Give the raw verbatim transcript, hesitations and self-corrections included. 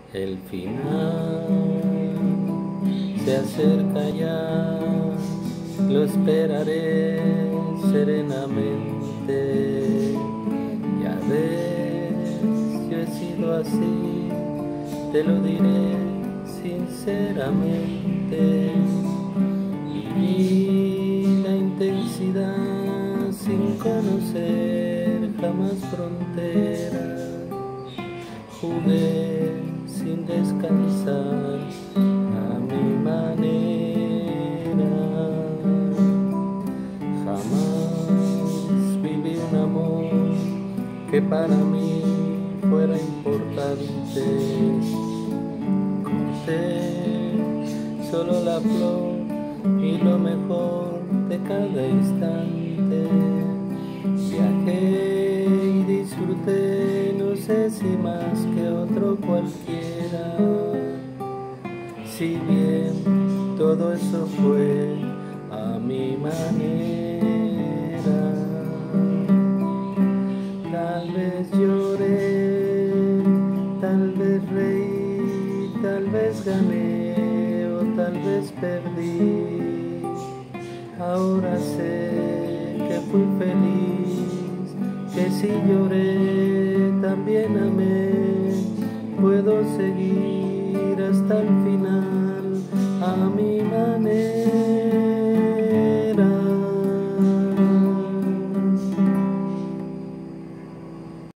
El final se acerca ya, lo esperaré serenamente. Ya ves, yo he sido así, te lo diré sinceramente. Viví la intensidad sin conocer jamás fronteras. Jugué sin descansar a mi manera. Jamás viví un amor que para mí fuera importante. Corté solo la flor y lo mejor de cada instante. Viajé y disfruté, no sé si más que otro cualquiera. Si bien todo eso fue a mi manera. Tal vez lloré, tal vez reí, tal vez gané o tal vez perdí. Ahora sé que fui feliz, que si lloré también amé. Puedo seguir hasta el fin.